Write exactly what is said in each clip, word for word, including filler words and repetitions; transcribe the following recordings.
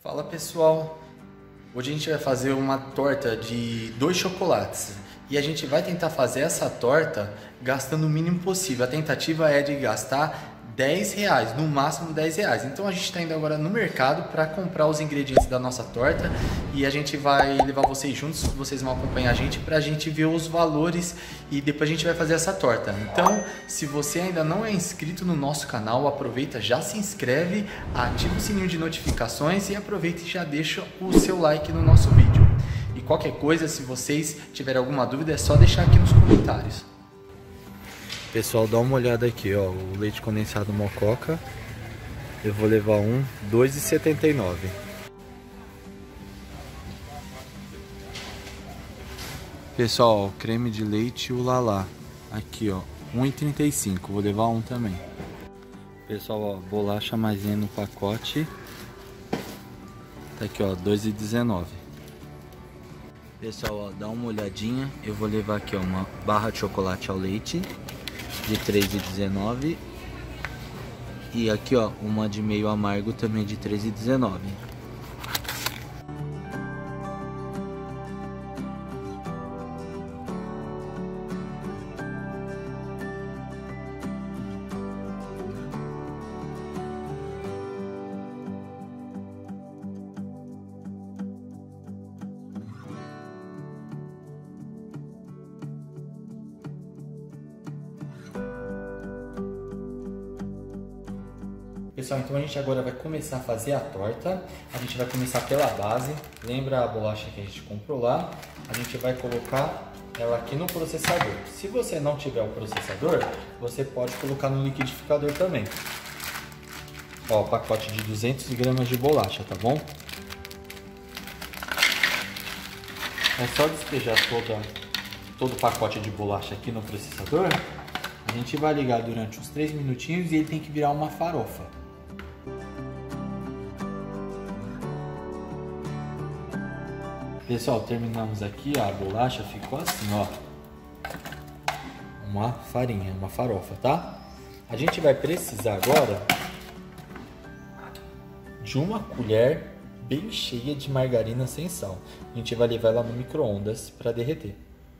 Fala pessoal, hoje a gente vai fazer uma torta de dois chocolates e a gente vai tentar fazer essa torta gastando o mínimo possível. A tentativa é de gastar dez reais, no máximo dez reais. Então a gente está indo agora no mercado para comprar os ingredientes da nossa torta e a gente vai levar vocês juntos, vocês vão acompanhar a gente para a gente ver os valores e depois a gente vai fazer essa torta. Então, se você ainda não é inscrito no nosso canal, aproveita, já se inscreve, ativa o sininho de notificações e aproveita e já deixa o seu like no nosso vídeo. E qualquer coisa, se vocês tiverem alguma dúvida, é só deixar aqui nos comentários. Pessoal, dá uma olhada aqui, ó, o leite condensado Mococa. Eu vou levar um, dois reais e setenta e nove centavos. Pessoal, ó, o creme de leite e o Lalá. Aqui, ó, um real e trinta e cinco centavos. Vou levar um também. Pessoal, ó, bolacha maisena no pacote. Tá aqui, ó, dois reais e dezenove centavos. Pessoal, ó, dá uma olhadinha. Eu vou levar aqui, ó, uma barra de chocolate ao leite de três reais e dezenove centavos. E aqui, ó, uma de meio amargo também de três reais e dezenove centavos. Pessoal, então a gente agora vai começar a fazer a torta. A gente vai começar pela base. Lembra a bolacha que a gente comprou lá? A gente vai colocar ela aqui no processador. Se você não tiver o processador, você pode colocar no liquidificador também. Ó, pacote de duzentas gramas de bolacha, tá bom? É só despejar toda, todo o pacote de bolacha aqui no processador. A gente vai ligar durante uns três minutinhos e ele tem que virar uma farofa. Pessoal, terminamos aqui, ó, a bolacha ficou assim, ó, uma farinha, uma farofa, tá? A gente vai precisar agora de uma colher bem cheia de margarina sem sal. A gente vai levar ela no micro-ondas para derreter.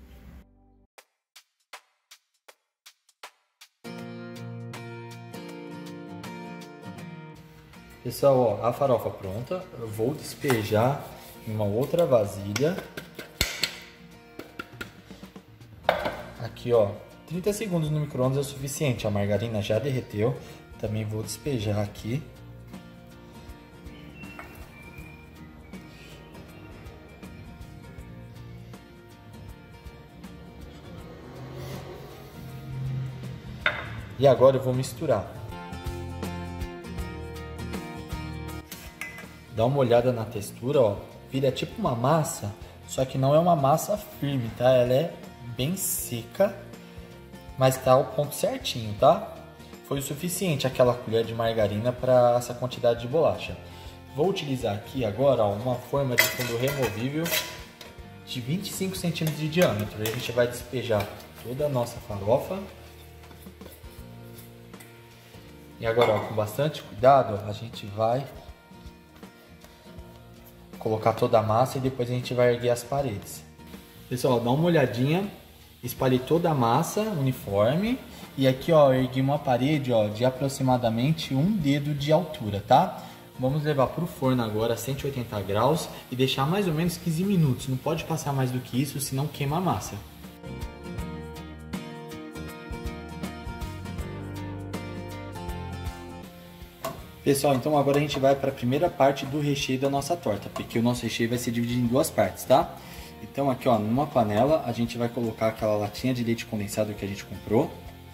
Pessoal, ó, a farofa pronta, eu vou despejar em uma outra vasilha. Aqui, ó, trinta segundos no micro-ondas é o suficiente, a margarina já derreteu. Também vou despejar aqui. E agora eu vou misturar. Dá uma olhada na textura, ó. Vira tipo uma massa, só que não é uma massa firme, tá? Ela é bem seca, mas tá ao ponto certinho, tá? Foi o suficiente aquela colher de margarina para essa quantidade de bolacha. Vou utilizar aqui agora, ó, uma forma de fundo removível de vinte e cinco centímetros de diâmetro. A gente vai despejar toda a nossa farofa. E agora, ó, com bastante cuidado, ó, a gente vai colocar toda a massa e depois a gente vai erguer as paredes. Pessoal, dá uma olhadinha. Espalhei toda a massa uniforme. E aqui, ó, ergui uma parede, ó, de aproximadamente um dedo de altura, tá? Vamos levar para o forno agora a cento e oitenta graus e deixar mais ou menos quinze minutos. Não pode passar mais do que isso, senão queima a massa. Pessoal, então agora a gente vai para a primeira parte do recheio da nossa torta, porque o nosso recheio vai ser dividido em duas partes, tá? Então aqui, ó, numa panela a gente vai colocar aquela latinha de leite condensado que a gente comprou.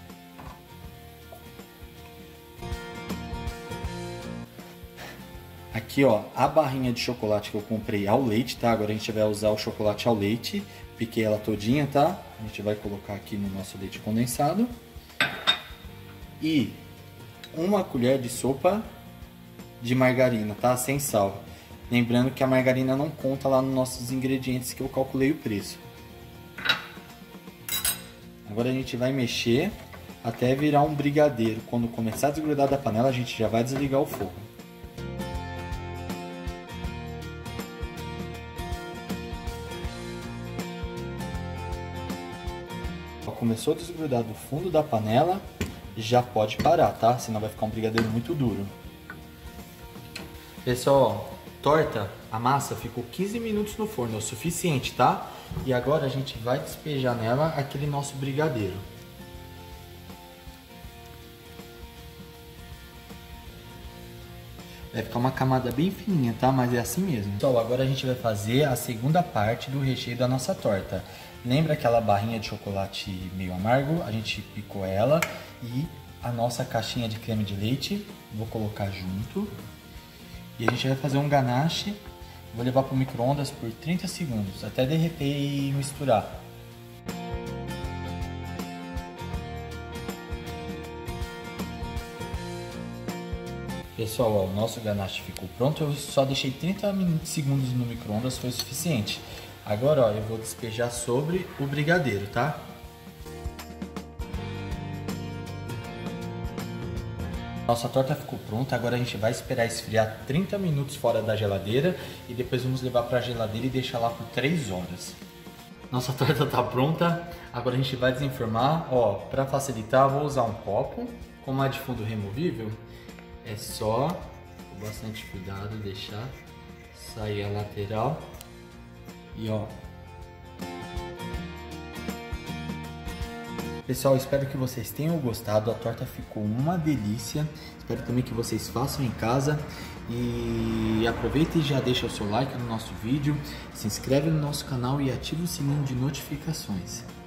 Aqui, ó, a barrinha de chocolate que eu comprei ao leite, tá? Agora a gente vai usar o chocolate ao leite, piquei ela todinha, tá? A gente vai colocar aqui no nosso leite condensado. E uma colher de sopa de margarina, tá? Sem sal. Lembrando que a margarina não conta lá nos nossos ingredientes que eu calculei o preço. Agora a gente vai mexer até virar um brigadeiro. Quando começar a desgrudar da panela, a gente já vai desligar o fogo. começou a desgrudar do fundo da panela, já pode parar, tá? Senão vai ficar um brigadeiro muito duro. Pessoal, ó, torta, a massa ficou quinze minutos no forno, é o suficiente, tá? E agora a gente vai despejar nela aquele nosso brigadeiro. Vai ficar uma camada bem fininha, tá? Mas é assim mesmo. Pessoal, agora a gente vai fazer a segunda parte do recheio da nossa torta. Lembra aquela barrinha de chocolate meio amargo? A gente picou ela e a nossa caixinha de creme de leite. Vou colocar junto. E a gente vai fazer um ganache. Vou levar para o micro-ondas por trinta segundos, até derreter e misturar. Pessoal, ó, o nosso ganache ficou pronto. Eu só deixei trinta segundos no micro-ondas, foi o suficiente. Agora, ó, eu vou despejar sobre o brigadeiro, tá? Nossa torta ficou pronta, agora a gente vai esperar esfriar trinta minutos fora da geladeira e depois vamos levar para a geladeira e deixar lá por três horas. Nossa torta tá pronta, agora a gente vai desenformar. Ó, para facilitar, vou usar um copo, como é de fundo removível, é só, com bastante cuidado, deixar sair a lateral e ó. Pessoal, espero que vocês tenham gostado, a torta ficou uma delícia, espero também que vocês façam em casa e aproveita e já deixa o seu like no nosso vídeo, se inscreve no nosso canal e ativa o sininho de notificações.